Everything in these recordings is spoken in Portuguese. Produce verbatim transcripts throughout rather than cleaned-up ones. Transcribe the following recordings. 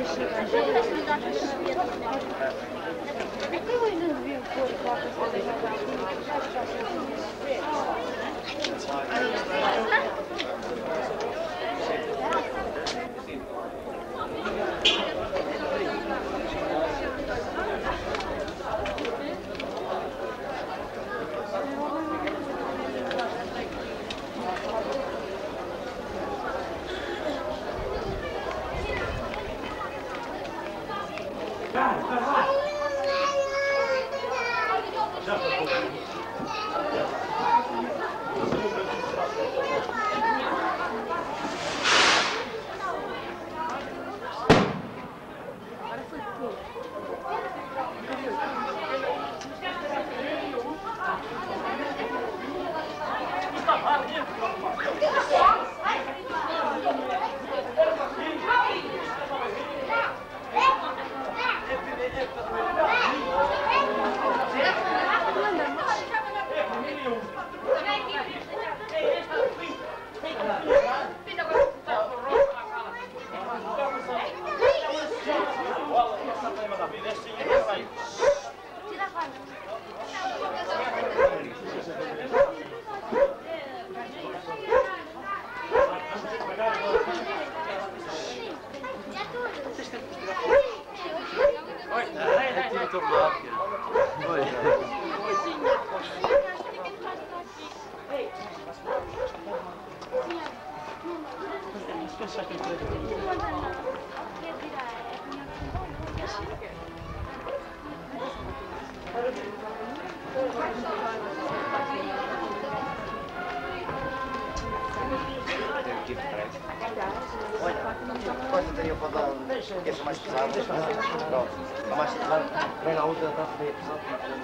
Esse é mais pesado. Pronto. A mais pesado. Vem a outra, está a fazer pesado.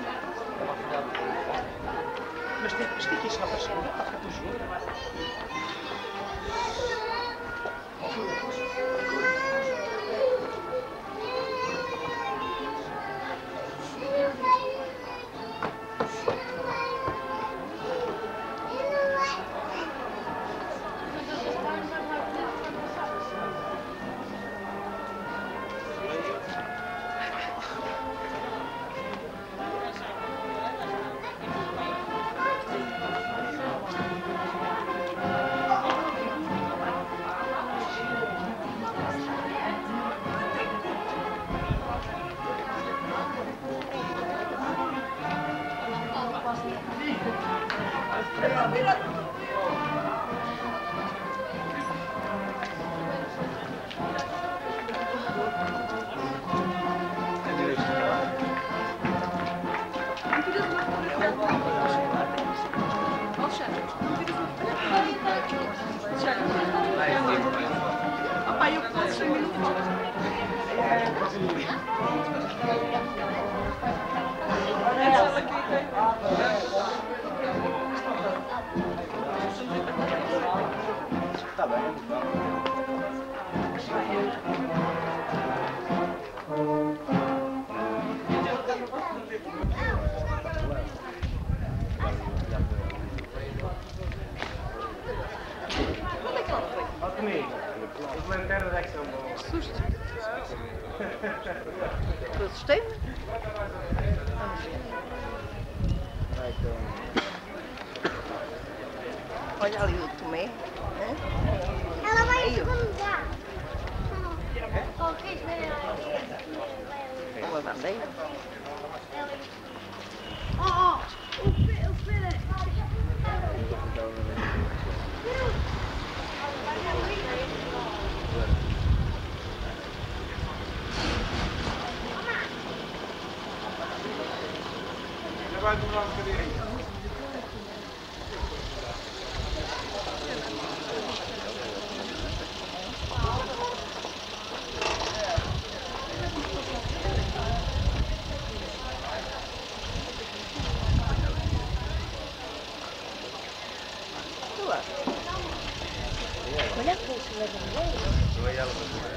Mas tem que aqui chegar para chegar. Está a ficar tudo junto. Papai, eu posso ser meu. Está bem, Olha comigo. Os lanternas é que são bons. Que susto. Tu assustei-me? Vamos ver. Olha ali o Tomé. Ela vai Aí, ó. esconder. Oh, queres ver ela? Uma bandeira. Oh, oh, o Pedro. O Pedro. Vai demorar um bocadinho. Olha como se vai ver.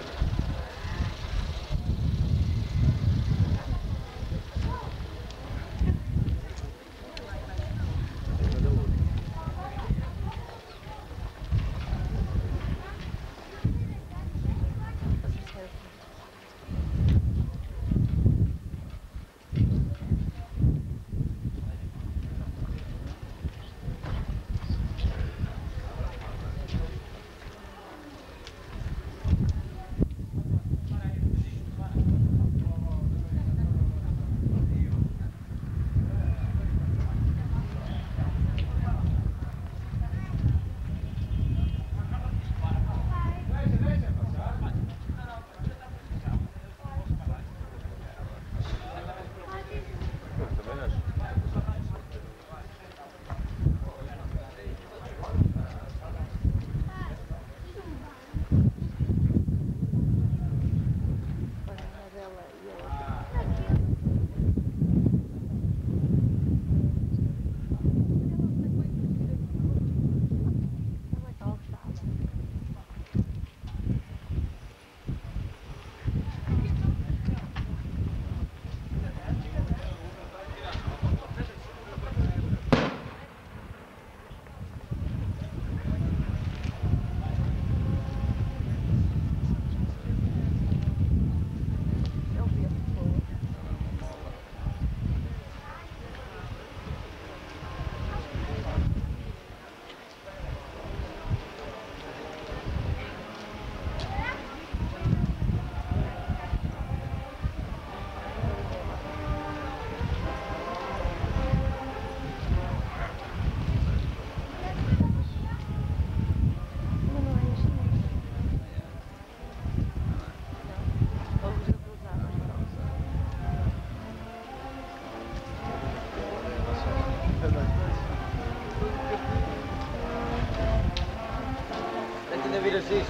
ainda vira-se isso.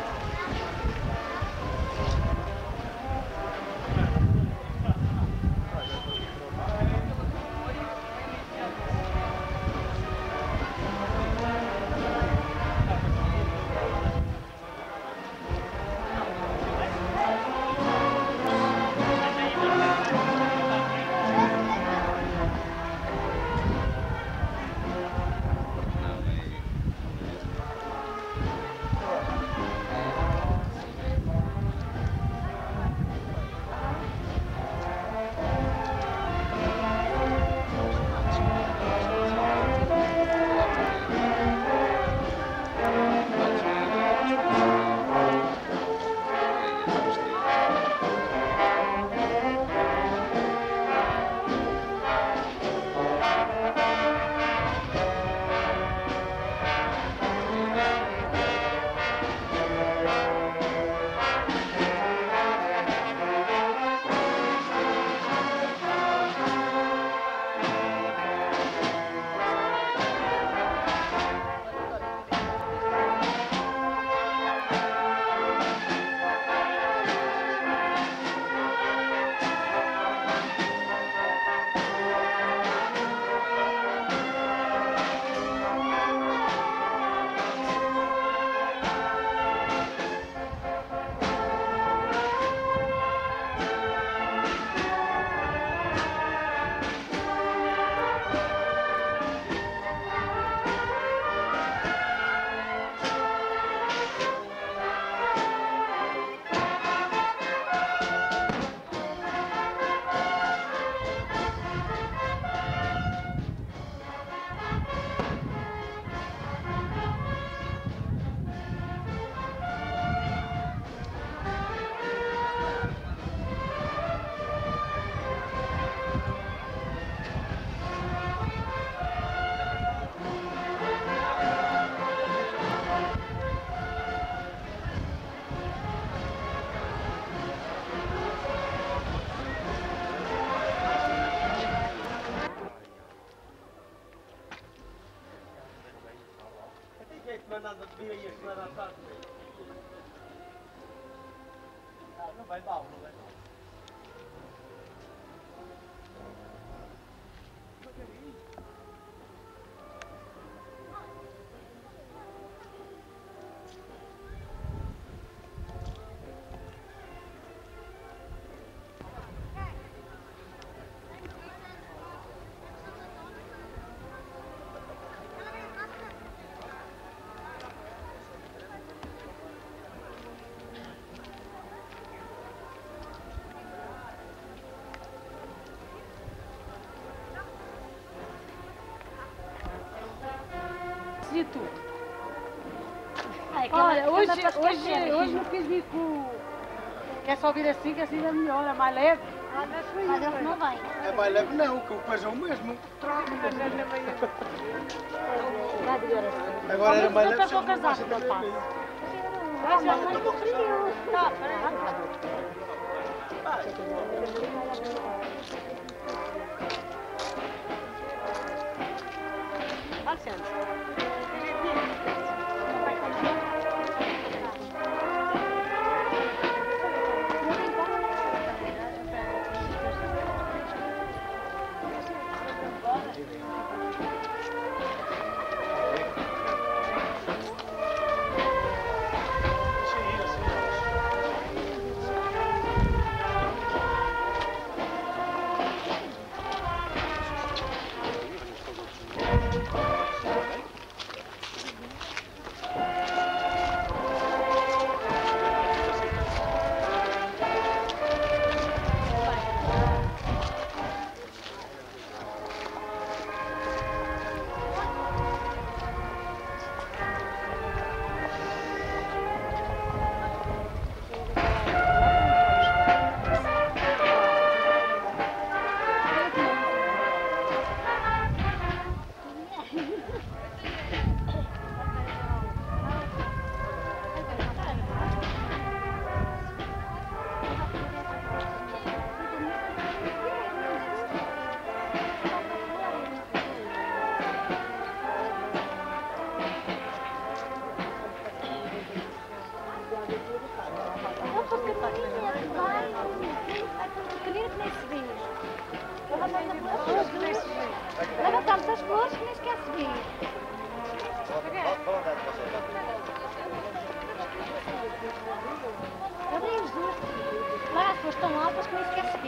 Mandando vir aí a semana passada. Ah, não vai mal, não vai mal. E tu? Ai, Olha, hoje, hoje, hoje não quis vir com... Quer só vir assim, que assim é melhor, é mais leve. Mas ele não vem. É mais leve não, que o peso é o mesmo. Agora era mais leve. Eu estou casado, meu pai. Mas já não estou frio. Tá, dá licença.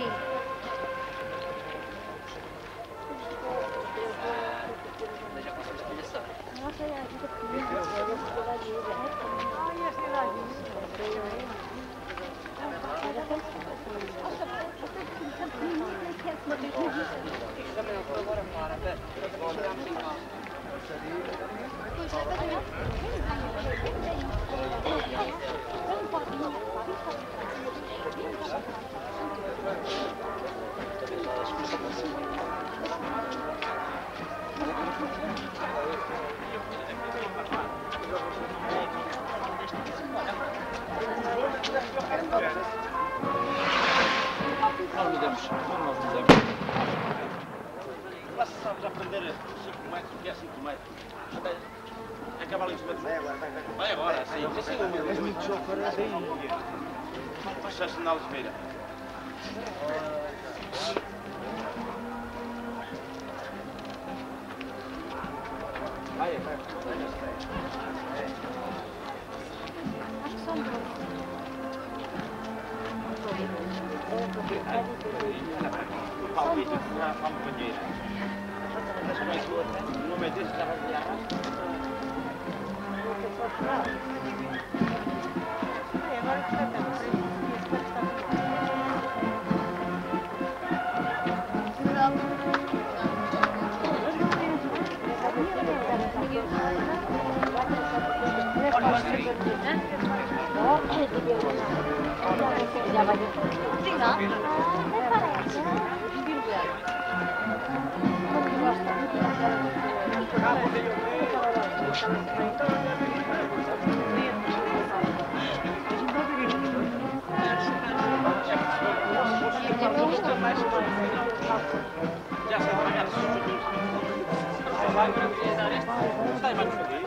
Sim. Nossa, é a vida pequena. Ai, essa idade. Nós mudamos, nós mudamos. Lá se sabes aprender cinco metros, o que é cinco metros? Até acaba ali em cima de vai agora, vai, vai. Vai agora, sim. És muito chofer, és aí. Mas se não Oliveira. Vai, vai. Acho que são dois. O palpite já para a banheira. O nome é desse, já vai virar. Agora que está Já vai sim, não? Até parece. Já sei trabalhar os últimos. Vai para utilizar este. Está mais feliz.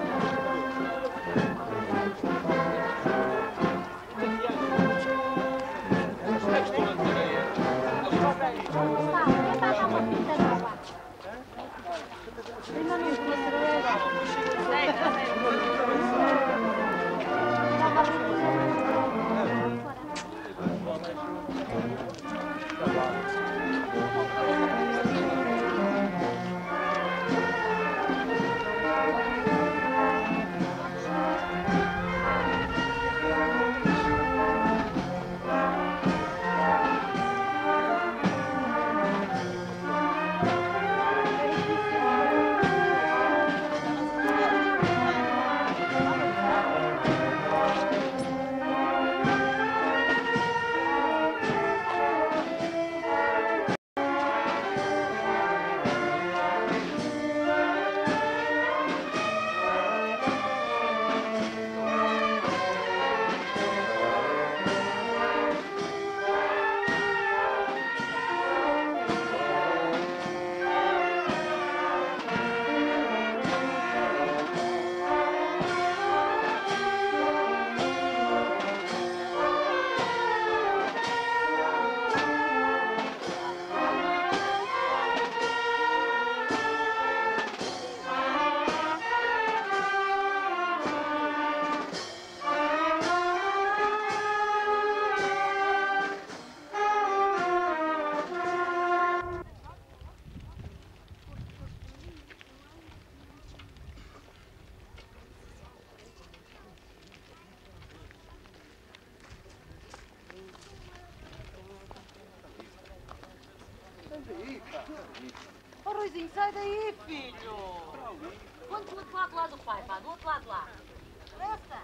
Ô, Ruizinho, sai daí, filho! Quanto do outro lado lá do pai, pá, do outro lado lá. Essa!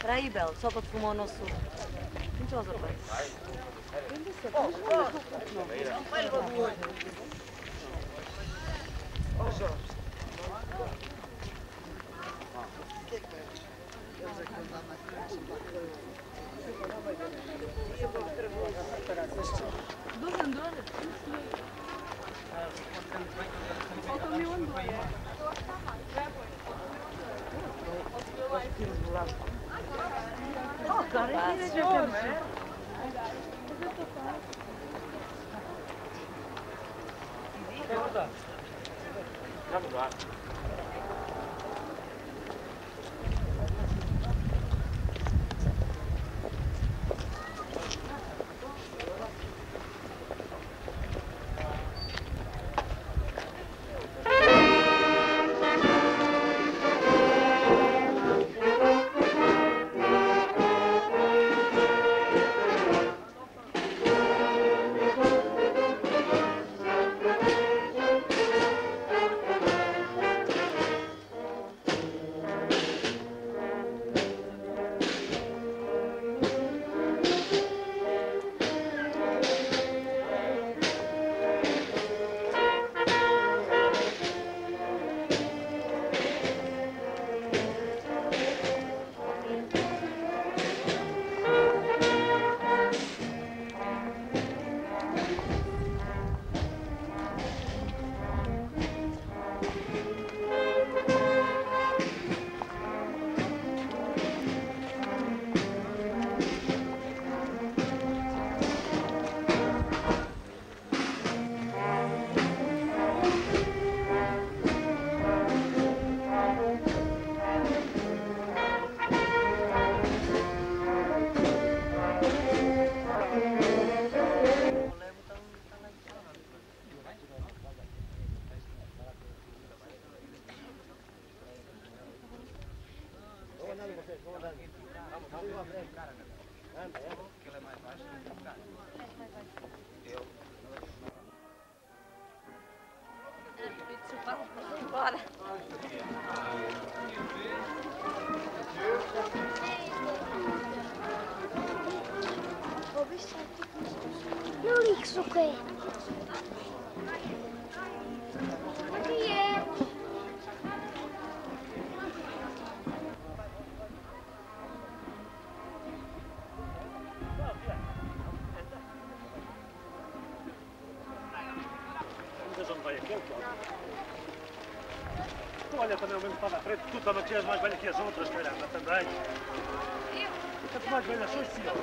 Espera aí, Bel, só para te filmar o nosso... Vinte aos rapazes. Dois andores? Falta o meu andor. Oh, cara, isso é Vamos lá. Bora. Não ligues o quê? Aqui é. Mas onde vai aquele, Cláudio? Tu olha também o mesmo para a frente, tu também que és mais velha que as outras, caramba, também. Quanto mais velha sois, senhor.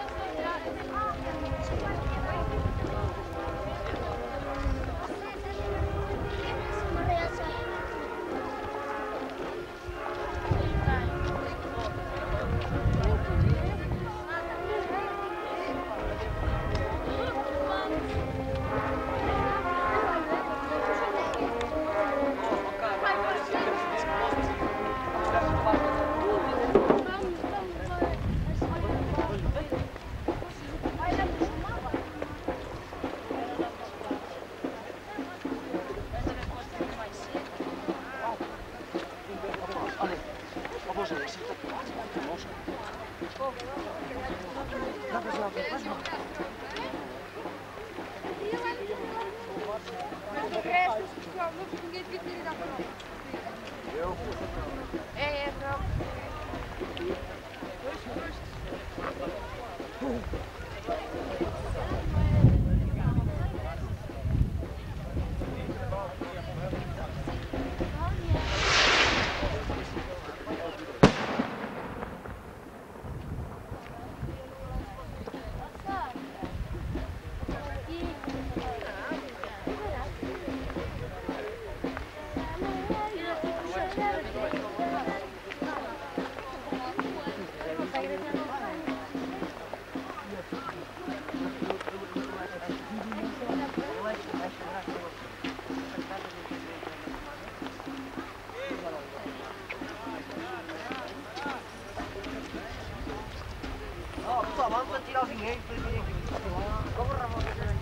Vamos tirar o dinheiro e depois virem aqui. Vamos, Ramon.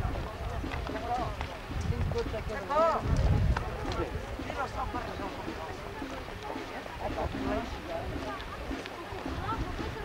Cinco coisas aqui. Tira só para a região.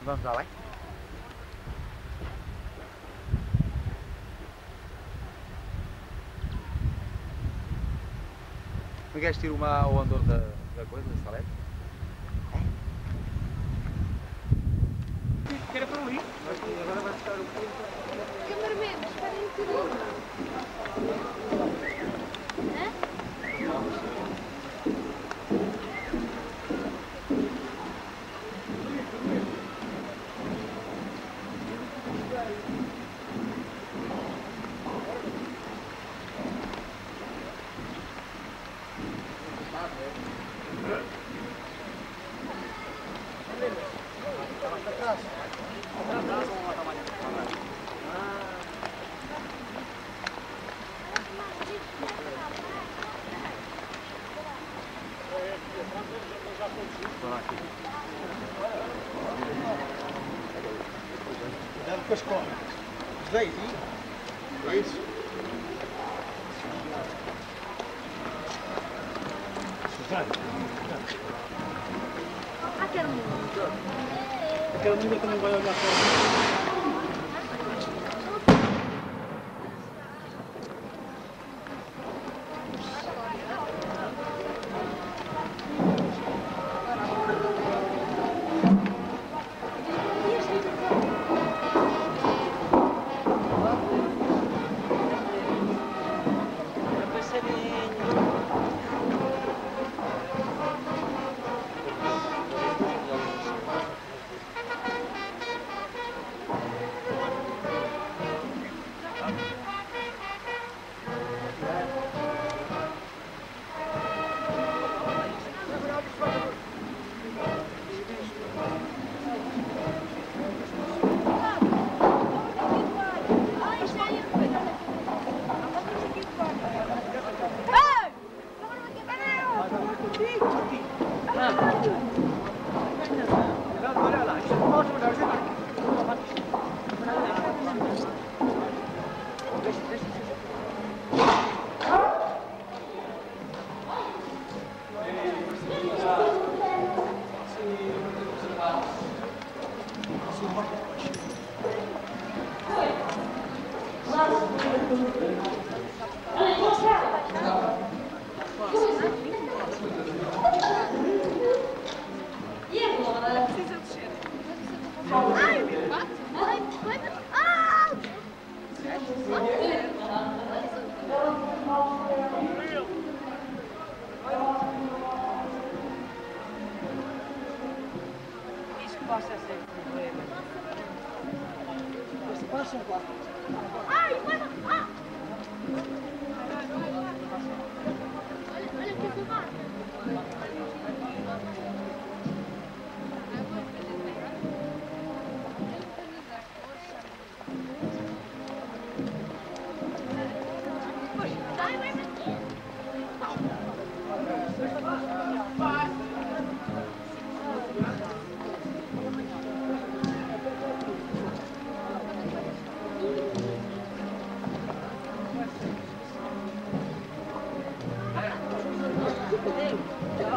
Vamos lá, vai? Não queres tirar uma ao andor da, da coisa, da salete? Que era para ali. Agora vai ficar o Cameraman, esperem um bocadinho. Hã? Cuidado com as cordas. Veio, é isso? Suzana, Ah, quero muito. aquela menina também vai olhar para o... Ai, mano! Ah! Olha, olha que filmar. Dai, vai, vai. Ei,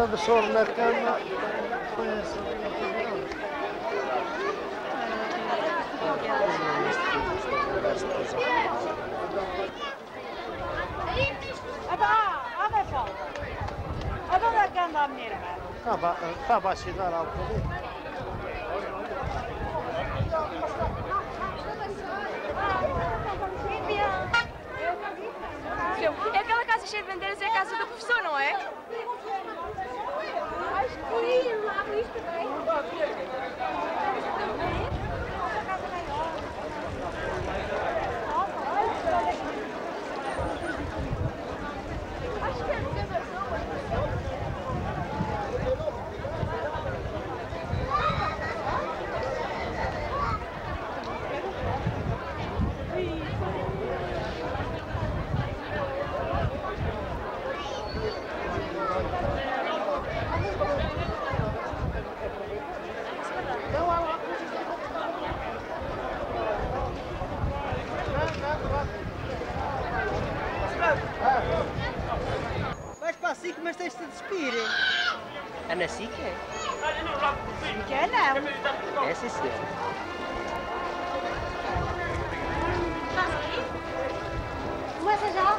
quando soube na cama, foi essa. Onde é falta? Onde é que anda a minha irmã? Estava a chegar ao poder. É aquela casa cheia de bandeiras, é a casa do professor, não é? Acho que sim, lá por isto também. Acho que é Vais para a SIC, mas tens de despir. É na SIC? Quer não? É, sim, senhor. Começa já?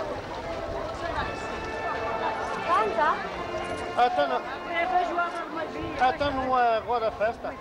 Vamos já? Então, não. É feijoada de magia. Então não é agora a festa?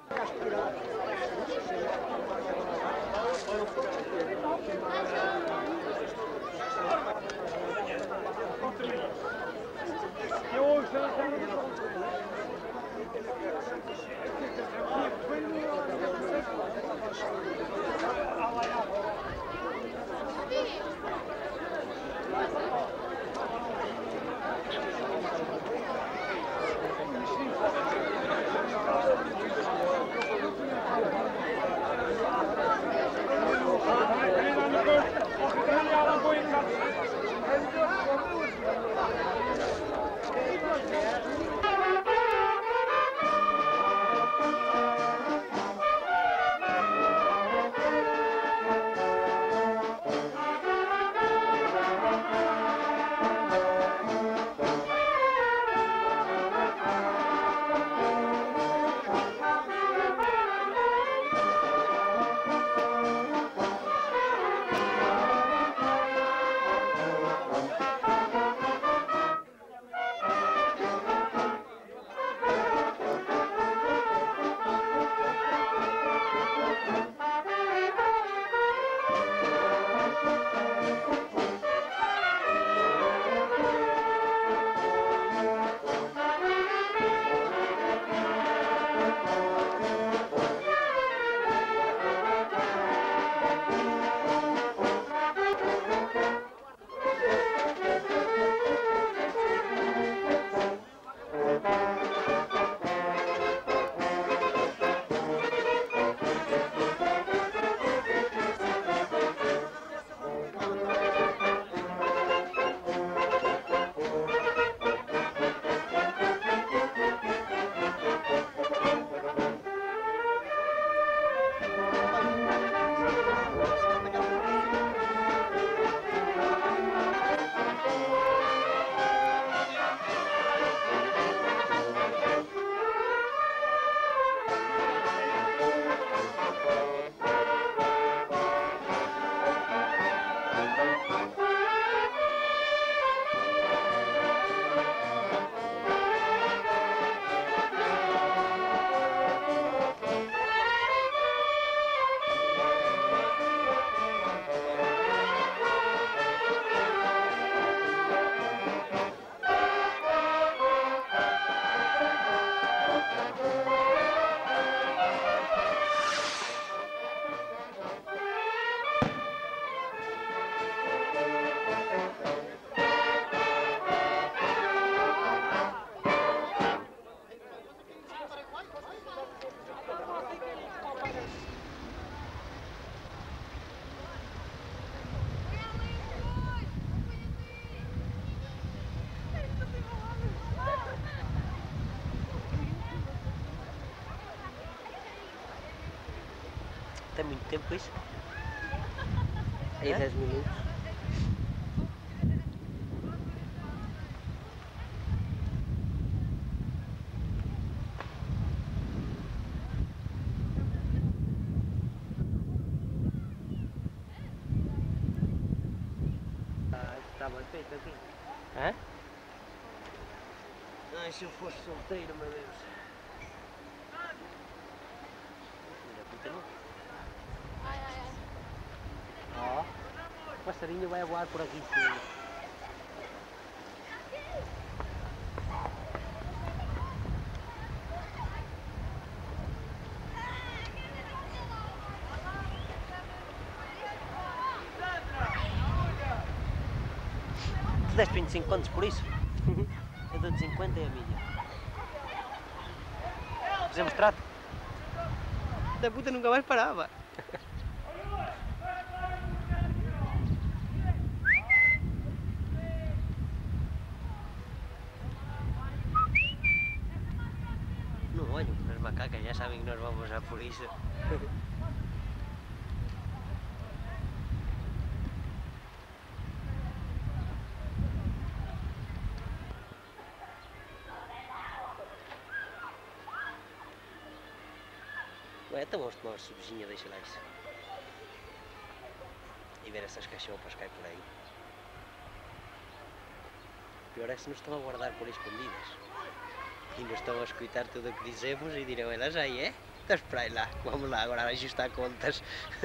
Tem muito tempo isso? Aí é? dez minutos. Ah, está bem feito aqui. Hã? Ai, se eu fosse solteiro, meu Deus. Ó, o passarinho vai voar por aqui em cima. Tu deste vinte e cinco contos por isso? Eu dou-te cinquenta e a minha. Fizemos trato? Da puta nunca mais parava. No olho, as macacas já sabem que nós vamos a por isso. Ué, então vamos tomar uma cervejinha, deixa lá isso. E ver essas cachorras que caem por aí. O pior é que se nos estão a guardar por escondidas. E nos estão a escutar tudo o que dizemos e dirão, elas aí, é? Então espera aí lá, vamos lá agora a ajustar contas.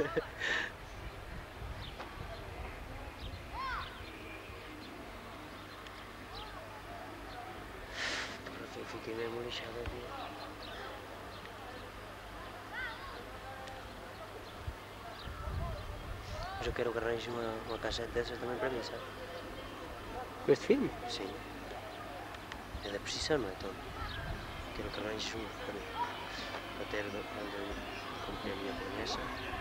Eu fiquei mesmo lixado aqui. Mas eu quero que arranjes uma, uma cassete dessas também para mim, sabe? Com este filme? Sim. É da precisão, não é, Tom? Quero que arranjes uma para mim. Para ter onde eu comprei a minha promessa.